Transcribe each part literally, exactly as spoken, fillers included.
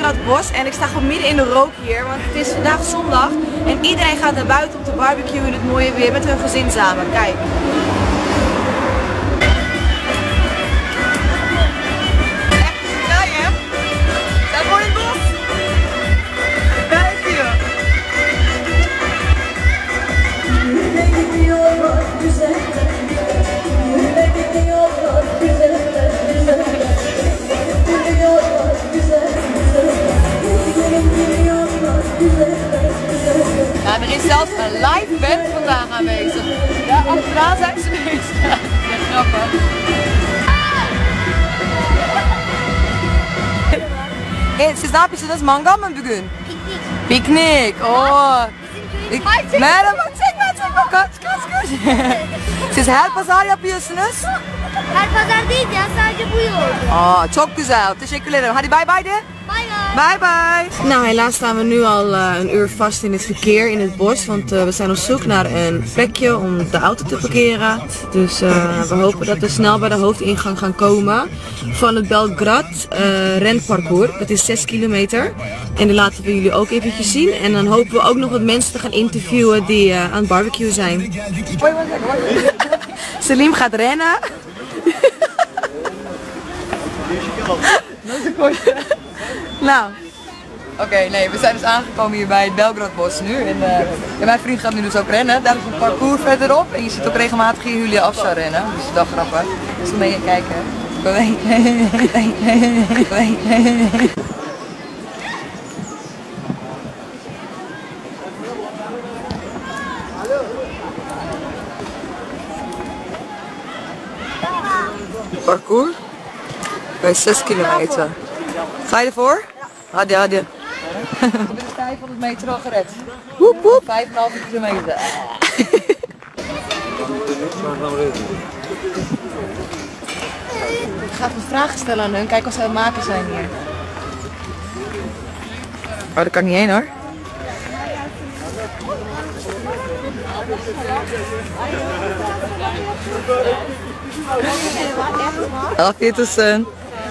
Belgradbos en ik sta gewoon midden in de rook hier, want het is vandaag zondag en iedereen gaat naar buiten om te barbecuen in het mooie weer met hun gezin samen. Kijk. Ja, er is zelfs een live band vandaag aanwezig. Ja, achteraan zijn ze bezig. Ja, grappig. Hey, siz ne yapıyorsunuz? Dat is mangal mı bugün? Piknik. Piknik. Oo. Ik, merhaba, çekme çekme. Kaç kaç kaç. Siz her pazar yapıyorsunuz? Her pazar değil ya, sadece bu yol. Aa, çok güzel. Teşekkür ederim. Hadi bye bye de. Bye Bye bye. bye. Nou, helaas staan we nu al uh, een uur vast in het verkeer in het bos. Want uh, we zijn op zoek naar een plekje om de auto te parkeren. Dus uh, we hopen dat we snel bij de hoofdingang gaan komen van het Belgrad uh, renparcours. Dat is zes kilometer. En die laten we jullie ook eventjes zien. En dan hopen we ook nog wat mensen te gaan interviewen die uh, aan het barbecue zijn. Selim gaat rennen. Nou. Oké, okay, nee, we zijn dus aangekomen hier bij het Belgradbos nu. En, uh, en mijn vriend gaat nu dus ook rennen. Daar is een parcours verderop. En je ziet ook regelmatig hier Julia Afsa rennen. Dus dat is wel grappig. Dus dan mee gaan kijken. Parcours bij zes kilometer. Ga je ervoor? Hadi hadi. Ik heb de vijfhonderd meter al gered. Woep woep. vijf komma vijf kilometer. Ik ga even vragen stellen aan hun. Kijk wat ze aan het maken zijn hier. Oh, daar kan ik niet heen hoor. Afiyet olsun.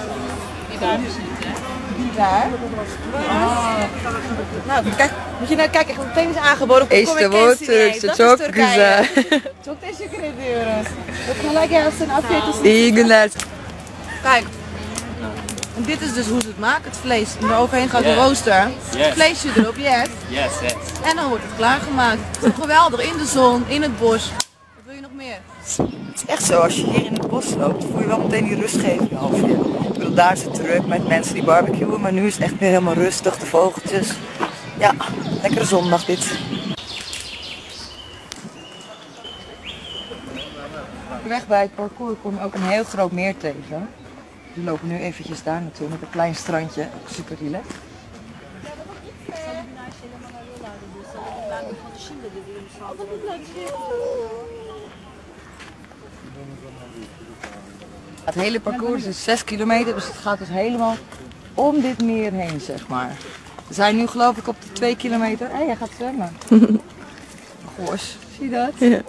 Daar. Oh. Nou, kijk, moet je nou kijken, echt meteen is aangeboden. İşte bu Türkçe çok güzel. Çok teşekkür ediyoruz. Kolay gelsin, afiyet olsun. İyi günler. Kijk, en dit is dus hoe ze het maken, het vlees. En eroverheen gaat de rooster. Yes. Het vleesje erop, yes. Yes, yes. En dan wordt het klaargemaakt. Het is geweldig, in de zon, in het bos. Wat wil je nog meer? Het is echt zo, als je hier in het bos loopt, voel je wel meteen die rustgevende half je. Ik bedoel, daar is het druk met mensen die barbecuen, maar nu is het echt weer helemaal rustig, de vogeltjes. Ja, lekkere zondag dit. Weg bij het parcours kom je ook een heel groot meer tegen. We lopen nu eventjes daar naartoe met een klein strandje, super relaxed. Het hele parcours is zes kilometer, dus het gaat dus helemaal om dit meer heen, zeg maar. We zijn nu geloof ik op de twee kilometer. Hé, hey, jij gaat zwemmen. Gos, zie je dat? Ja.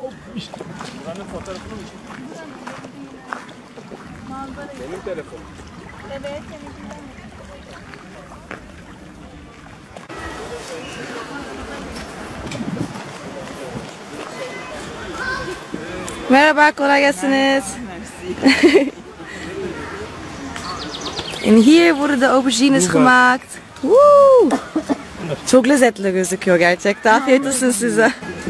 Merhaba, kolay gelsiniz. En hier worden de aubergines gemaakt. Woe! Çok lezzetli gözüküyor gerçekten. Afiyet olsun size.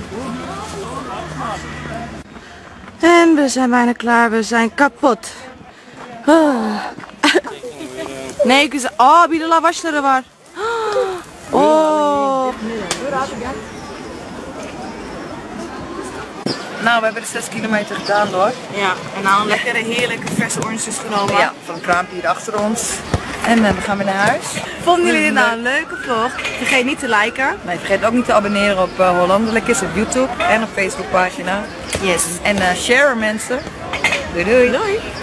En we zijn bijna klaar, we zijn kapot. Ah. Nee, güzel. Aa, bir de lavaşları var. Oh. Nou, we hebben de zes kilometer gedaan hoor. Ja, en nou een lekkere heerlijke verse oranges genomen. Ja, van het kraampje hier achter ons. En uh, we gaan weer naar huis. Vonden jullie dit nou een leuke vlog? Vergeet niet te liken. Nee, vergeet ook niet te abonneren op uh, Hollandelijk is op YouTube en op Facebookpagina. Yes. En uh, share mensen. Doei doei. Doei.